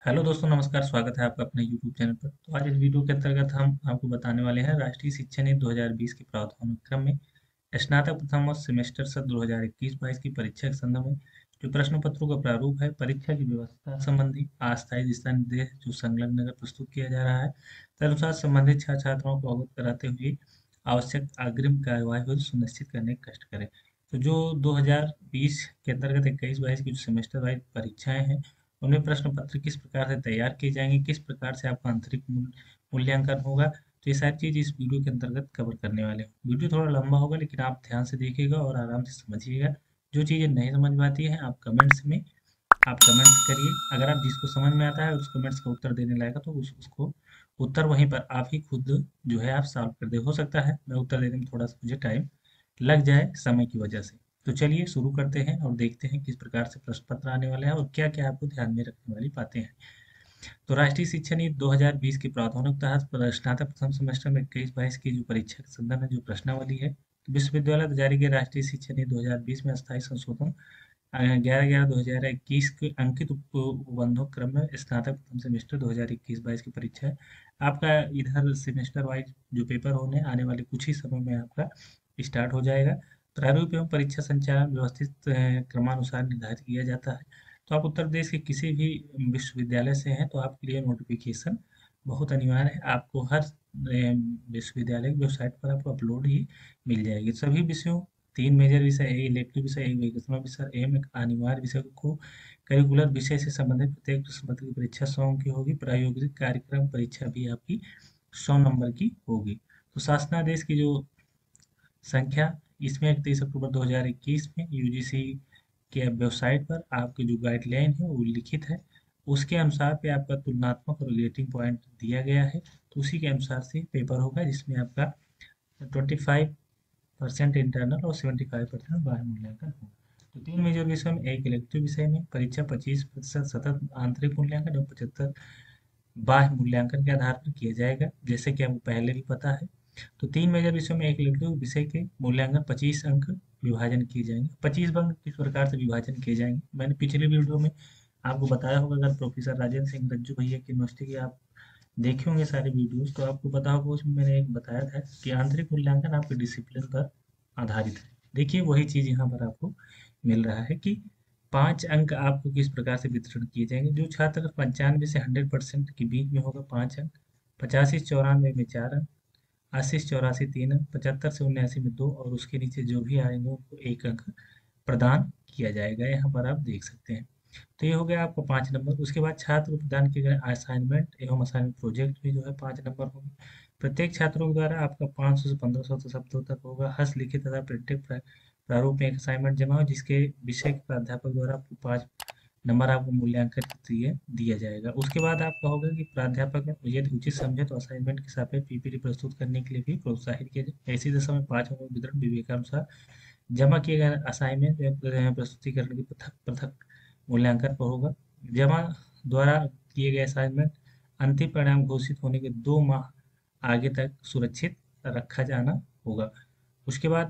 Hello दोस्तों, नमस्कार। स्वागत है आपका अपने यूट्यूब चैनल पर। तो आज इस वीडियो के अंतर्गत हम आपको बताने वाले हैं राष्ट्रीय शिक्षा नीति 2020 के प्रावधान क्रम में स्नातक प्रथम वर्ष सेमेस्टर सत्र 2021-22 की परीक्षा के संदर्भ में जो प्रश्न पत्रों का प्रारूप है, परीक्षा की व्यवस्था संबंधी अस्थायी दिशा निर्देश जो संलग्न अगर प्रस्तुत किया जा रहा है, तदनुसार संबंधित छात्र छात्राओं को अवगत कराते हुए आवश्यक अग्रिम कार्यवाही को सुनिश्चित करने का कष्ट करें। तो जो 2020 के अंतर्गत 21-22 की जो सेमेस्टर वाइज परीक्षाएं हैं, उनमें प्रश्न पत्र किस प्रकार से तैयार किए जाएंगे, किस प्रकार से आपका आंतरिक मूल्यांकन होगा, तो ये सारी चीज इस वीडियो के अंतर्गत कवर करने वाले हैं। वीडियो थोड़ा लंबा होगा, लेकिन आप ध्यान से देखिएगा और आराम से समझिएगा। जो चीजें नहीं समझ में आती है आप कमेंट्स करिए। अगर आप जिसको समझ में आता है उस कमेंट्स का उत्तर देने लायक है तो उसको उत्तर वहीं पर आप ही खुद जो है आप सॉल्व कर दे। हो सकता है मैं उत्तर देने में थोड़ा सा मुझे टाइम लग जाए समय की वजह से। तो चलिए शुरू करते हैं और देखते हैं किस प्रकार से प्रश्न पत्र आने वाले हैं और क्या क्या आपको ध्यान में रखने वाली बातें हैं। तो राष्ट्रीय शिक्षा नीति 2020 की प्रावधानों के तहत स्नातक प्रथम सेमेस्टर में 21-22 की जो परीक्षा के संदर्भ में जो प्रश्नावली है, तो विश्वविद्यालय द्वारा जारी किए राष्ट्रीय शिक्षा नीति 2020 में अस्थायी संशोधन 11/11/2021 के अंकित उपबंधों क्रम में स्नातक प्रथम सेमेस्टर 2021-22 की परीक्षा है। आपका इधर सेमेस्टर वाइज जो पेपर होने आने वाले कुछ ही समय में आपका स्टार्ट हो जाएगा। प्रारूप एवं परीक्षा संचालन व्यवस्थित क्रमानुसार निर्धारित किया जाता है। तो आप उत्तर प्रदेश के किसी भी विश्वविद्यालय से हैं तो आपके लिए नोटिफिकेशन बहुत अनिवार्य है। आपको हर विश्वविद्यालय की वेबसाइट पर आपको अपलोड ही मिल जाएगी। सभी विषयों, 3 मेजर विषय, एक इलेक्टिव विषय, एक वोकेशनल विषय, एक अनिवार्य विषय को करिकुलर विषय से संबंधित प्रत्येक प्रश्न पत्र की परीक्षा 100 अंक की होगी। प्रायोगिक कार्यक्रम परीक्षा भी आपकी 100 नंबर की होगी। तो शासनादेश की जो संख्या, इसमें 31 अक्टूबर 2021 में यूजीसी के वेबसाइट पर आपकी जो गाइडलाइन है वो लिखित है। उसके अनुसार पे आपका तुलनात्मक और रेटिंग पॉइंट दिया गया है। तो उसी के अनुसार से पेपर होगा, जिसमें आपका 25% इंटरनल और 75% बाह्य मूल्यांकन होगा। तो 3 मेजर विषय में, एक इलेक्टिव विषय में परीक्षा 25% सतत आंतरिक मूल्यांकन और 75 बाह्य मूल्यांकन के आधार पर किया जाएगा, जैसे कि आपको पहले भी पता है। तो 3 मेजर विषयों में एक इलेक्टिव विषय के मूल्यांकन 25 अंक विभाजन किए जाएंगे। 25 अंक किस प्रकार से विभाजन किए जाएंगे, मैंने पिछले वीडियो में आपको बताया होगा। अगर प्रोफेसर राजेंद्र सिंह रज्जू भैया की यूनिवर्सिटी की आप देखे होंगे सारे वीडियोस, तो आपको पता होगा उसमें मैंने एक बताया था कि आंतरिक मूल्यांकन आपके डिसिप्लिन पर आधारित है। देखिए वही चीज यहाँ पर आपको मिल रहा है कि 5 अंक आपको किस प्रकार से वितरण किए जाएंगे। जो छात्र 95 से 100% के बीच में होगा 5 अंक, 85 से 94 में 4 अंक, 80 से 84 3 अंक, 75 से 79 में 2, और उसके नीचे जो भी आएंगे उनको 1 अंक प्रदान किया जाएगा। यहाँ पर आप देख सकते हैं। तो ये हो गया आपको 5 नंबर। उसके बाद छात्र को प्रदान किए गए असाइनमेंट एवं असाइनमेंट प्रोजेक्ट भी जो है 5 नंबर होंगे। प्रत्येक छात्रों द्वारा आपका 500 से 1500 शब्दों तक होगा। हस्तलिखित तथा प्रिंटेड प्रारूप में एक असाइनमेंट जमा हो, जिसके विषय के प्राध्यापक द्वारा आपको 5 नंबर आपको मूल्यांकन के लिए दिया जाएगा। उसके बाद आपका होगा कि प्राध्यापक ने यदि उचित समझे तो असाइनमेंट के सापेक्ष पीपीटी प्रस्तुत करने के लिए भी प्रोत्साहित किया जाए। ऐसी दशा में 5 अंकों का वितरण विवेकानुसार जमा किए गए असाइनमेंट एवं प्रस्तुतिकरण की पृथक पृथक मूल्यांकन पर होगा। जमा द्वारा किए गए असाइनमेंट अंतिम परिणाम घोषित होने के 2 माह आगे तक सुरक्षित रखा जाना होगा। उसके बाद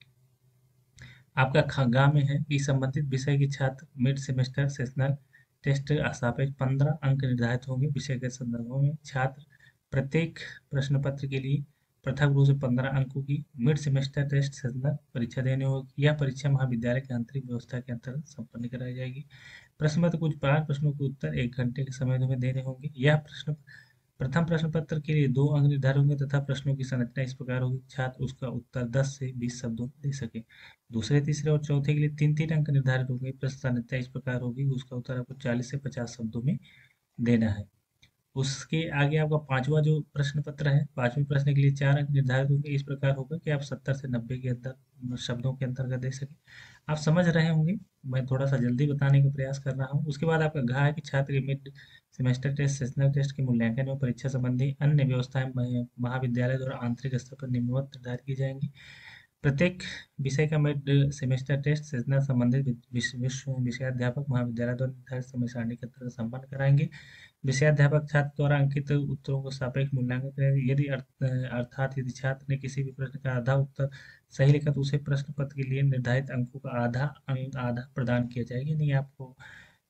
आपका खंगा में है कि संबंधित विषय के छात्र मिड सेमेस्टर सेशनल टेस्ट सापेक्ष 15 अंक निर्धारित होंगे। विषय के संदर्भों में छात्र प्रत्येक प्रश्न पत्र के लिए पृथक रूप से 15 अंकों की मिड सेमेस्टर टेस्ट सेशनल परीक्षा देनी होगी। यह परीक्षा महाविद्यालय की आंतरिक व्यवस्था के अंतर्गत संपन्न कराई जाएगी। प्रश्न पत्र कुछ 5 प्रश्नों के उत्तर 1 घंटे के समय में देने होंगे। यह प्रथम प्रश्न पत्र के लिए 2 अंक निर्धारित होंगे तथा प्रश्नों की संरचना इस प्रकार होगी, छात्र उसका उत्तर 10 से 20 शब्दों में दे सके। दूसरे, तीसरे और चौथे के लिए 3-3 अंक निर्धारित होंगे। प्रश्न संरचना इस प्रकार होगी, उसका उत्तर आपको 40 से 50 शब्दों में देना है। उसके आगे आपका पांचवा जो प्रश्न पत्र है, पांचवें प्रश्न के लिए 4 अंक निर्धारित होंगे। इस प्रकार होगा कि आप 70 से 90 के अंदर शब्दों के अंतर्गत दे सके। आप समझ रहे होंगे, मैं थोड़ा सा जल्दी बताने का प्रयास कर रहा हूँ। उसके बाद आपका घ है कि छात्र के mid semester test sessional test के मूल्यांकन एवं परीक्षा संबंधी अन्य व्यवस्थाएं महाविद्यालय द्वारा आंतरिक स्तर पर निम्नवत निर्धारित की जाएंगी। प्रत्येक विषय का मिड सेमेस्टर टेस्ट सेशनल संबंधित विषयाध्यापक महाविद्यालय द्वारा निर्धारित समय सारणी के अंतर्गत संपन्न कराएंगे। विषयाध्यापक छात्र द्वारा अंकित उत्तरों को सापेक्ष मूल्यांकन करेंगे। यदि अर्थात यदि छात्र ने किसी भी प्रश्न का आधा उत्तर सही लिखा तो उसे प्रश्न पत्र के लिए निर्धारित अंकों का आधा अंक आधा प्रदान किया जाएगा। यानी आपको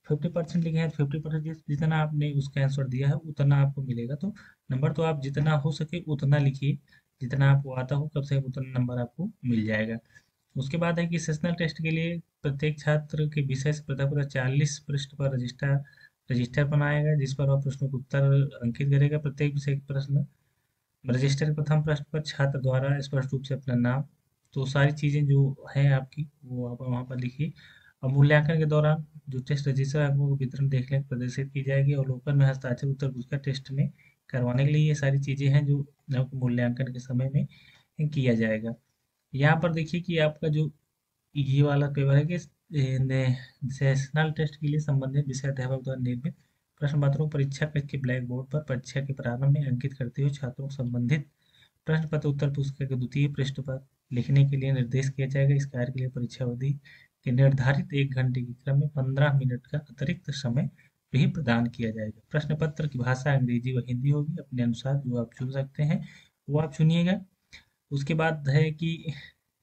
50% लिखे हैं, 50% जितना आपने उसका आंसर दिया है उतना आपको मिलेगा। तो नंबर तो आप जितना हो सके उतना लिखिए, जितना आपको आता हो कम से कम उतना नंबर आपको मिल जाएगा। उसके बाद है कि सेशनल टेस्ट के लिए प्रत्येक छात्र के विषय से पूरा 40 पृष्ठ पर रजिस्टर रजिस्टर बनाएगा, जिस पर वह प्रश्नों का उत्तर अंकित करेगा। प्रत्येक विषय के प्रश्न रजिस्टर के प्रथम पृष्ठ पर छात्र द्वारा स्पष्ट रूप से अपना नाम, तो सारी चीज़ें जो है आपकी वो आप वहाँ पर लिखिए। और मूल्यांकन के दौरान जो टेस्ट रजिस्टर अंकों को वितरण देखने प्रदर्शित की जाएगी, और अवलोकन में हस्ताक्षर उत्तर पुस्तिका टेस्ट में करवाने के लिए ये सारी चीज़ें हैं जो आपको मूल्यांकन के समय में किया जाएगा। यहाँ पर देखिए कि आपका जो ये वाला पेपर है कि सेशनल टेस्ट के लिए संबंधित विषय अध्यापक द्वारा निर्मित प्रश्न पत्रों को परीक्षा कक्ष के ब्लैक बोर्ड पर परीक्षा के प्रारंभ में अंकित करते हुए छात्रों को संबंधित प्रश्न पत्र उत्तर पुस्तिका के द्वितीय पृष्ठ पर लिखने के लिए निर्देश किया जाएगा। इस कार्य के लिए परीक्षा अवधि के निर्धारित 1 घंटे के क्रम में 15 मिनट का अतिरिक्त समय भी प्रदान किया जाएगा। प्रश्न पत्र की भाषा अंग्रेजी व हिंदी होगी, अपने अनुसार जो आप चुन सकते हैं वो आप चुनिएगा। उसके बाद है कि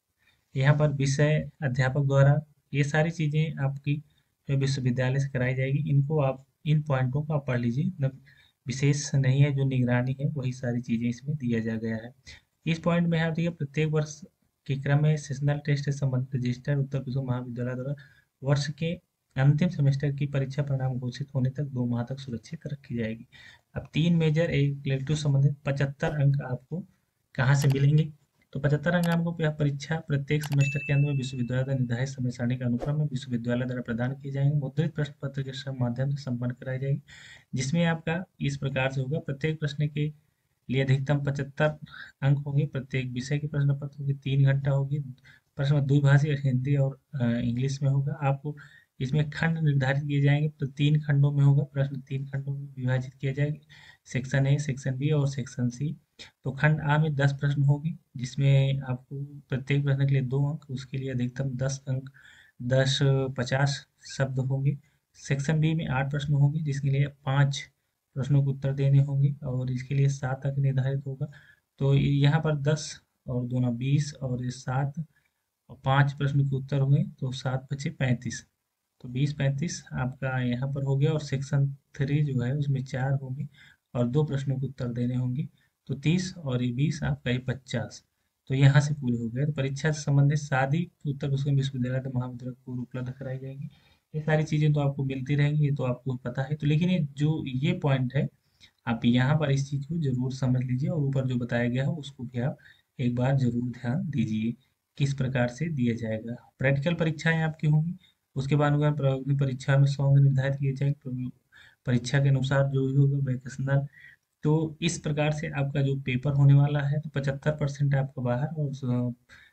यहाँ पर विषय अध्यापक द्वारा ये सारी चीज़ें आपकी जो विश्वविद्यालय से कराई जाएगी, इनको आप इन पॉइंटों को आप पढ़ लीजिए। मतलब विशेष नहीं है, जो निगरानी है वही सारी चीज़ें इसमें दिया जा गया है। इस पॉइंट में आप देखिए प्रत्येक वर्ष के क्रम में सेशनल टेस्ट से संबंधित रजिस्टर उत्तर प्रदेश महाविद्यालय द्वारा वर्ष के अंतिम सेमेस्टर की परीक्षा परिणाम घोषित होने तक 2 माह तक सुरक्षित रखी जाएगी। अब 3 मेजर एक इलेक्टिव संबंधित 75 अंक आपको कहाँ से मिलेंगे? तो 75 अंक आपको परीक्षा प्रत्येक सेमेस्टर के अंत में विश्वविद्यालय द्वारा निर्धारित समय सारणी के अनुक्रम में विश्वविद्यालय द्वारा प्रदान किए जाएंगे। मुद्रित प्रश्न पत्र के माध्यम से संपन्न कराई जाएगी, जिसमें आपका इस प्रकार से होगा। प्रत्येक प्रश्न के लिए अधिकतम 75 अंक होंगे। प्रत्येक विषय के प्रश्न पत्र की 3 घंटा होगी। प्रश्न द्विभाषी हिंदी और इंग्लिश में होगा। आपको इसमें खंड निर्धारित किए जाएंगे, तो 3 खंडों में होगा। प्रश्न 3 खंडों में विभाजित किया जाएगा, सेक्शन ए, सेक्शन बी और सेक्शन सी। तो खंड आ में 10 प्रश्न होंगे, जिसमें आपको प्रत्येक प्रश्न के लिए 2 अंक, उसके लिए अधिकतम 10 अंक 10 50 शब्द होंगे। सेक्शन बी में 8 प्रश्न होंगे, जिसके लिए 5 प्रश्नों को उत्तर देने होंगे, और इसके लिए 7 अंक निर्धारित होगा। तो यहाँ पर 10 और 2 20 और ये 7 और 5 प्रश्न के उत्तर होंगे, तो 7 × 5 = 35। तो 20 × 35 आपका यहाँ पर हो गया। और सेक्शन 3 जो है उसमें 4 होंगे और 2 प्रश्नों के उत्तर देने होंगे, तो 30 और ये 20 आपका ये 50। तो यहाँ से पूरे हो गए। तो परीक्षा से संबंधित सारी उत्तर पुस्तिका विश्वविद्यालय तो महाविद्यालय को उपलब्ध कराई जाएगी। ये सारी चीज़ें तो आपको मिलती रहेंगी, ये तो आपको पता है। तो लेकिन ये जो ये पॉइंट है, आप यहाँ पर इस चीज़ को जरूर समझ लीजिए, और ऊपर जो बताया गया है उसको भी आप एक बार जरूर ध्यान दीजिए किस प्रकार से दिया जाएगा। प्रैक्टिकल परीक्षाएं आपकी होंगी, उसके बाद अगर प्रायोगिक परीक्षा में 100 अंक निर्धारित किए जाएंगे परीक्षा के अनुसार जो भी होगा वैकेशनल। तो इस प्रकार से आपका जो पेपर होने वाला है, तो 75% आपका बाहर और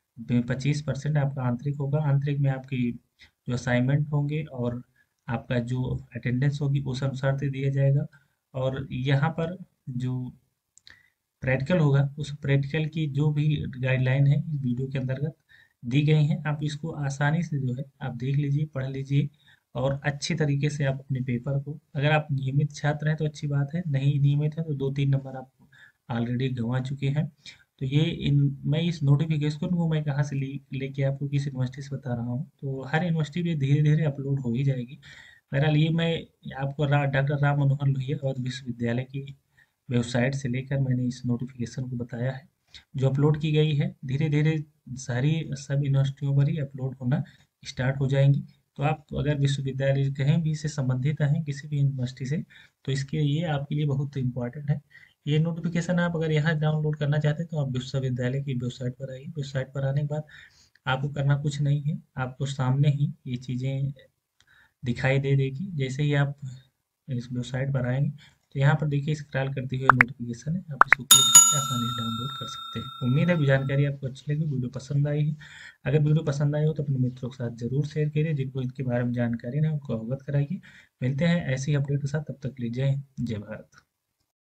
25% आपका आंतरिक होगा। आंतरिक में आपकी जो असाइनमेंट होंगे और आपका जो अटेंडेंस होगी उस अनुसार से दिया जाएगा। और यहाँ पर जो प्रैक्टिकल होगा, उस प्रैक्टिकल की जो भी गाइडलाइन है इस वीडियो के अंतर्गत दी गई हैं, आप इसको आसानी से जो है आप देख लीजिए, पढ़ लीजिए, और अच्छी तरीके से आप अपने पेपर को, अगर आप नियमित छात्र हैं तो अच्छी बात है, नहीं नियमित है तो 2-3 नंबर आप ऑलरेडी गंवा चुके हैं। तो ये मैं इस नोटिफिकेशन को मैं कहाँ से लेके आपको किस यूनिवर्सिटी से बता रहा हूँ, तो हर यूनिवर्सिटी पे धीरे धीरे अपलोड हो ही जाएगी। बहरहाल ये मैं आपको डॉक्टर राम मनोहर लोहिया और विश्वविद्यालय की वेबसाइट से लेकर मैंने इस नोटिफिकेशन को बताया है, जो अपलोड की गई है। धीरे धीरे सारी सब यूनिवर्सिटियों पर ही अपलोड होना स्टार्ट हो जाएंगी। तो आप अगर विश्वविद्यालय कहीं भी से संबंधित हैं किसी भी यूनिवर्सिटी से, तो इसके ये आपके लिए बहुत इंपॉर्टेंट है। ये नोटिफिकेशन आप अगर यहाँ डाउनलोड करना चाहते हैं तो आप विश्वविद्यालय की वेबसाइट पर आइए। वेबसाइट पर आने के बाद आपको करना कुछ नहीं है, आपको सामने ही ये चीज़ें दिखाई दे देगी। जैसे ही आप इस वेबसाइट पर आएंगे, तो यहाँ पर देखिए स्क्रॉल करते हुए नोटिफिकेशन है, आप इसको क्लिक करके आसानी से डाउनलोड कर सकते हैं। उम्मीद है जानकारी आपको अच्छी लगी, वीडियो पसंद आई है। अगर वीडियो पसंद आई हो तो अपने मित्रों के साथ जरूर शेयर करिए, जिनको इनके बारे में जानकारी नहीं उनको अवगत कराइए। मिलते हैं ऐसी अपडेट के साथ, तब तक के लिए जय हिंद, जय भारत।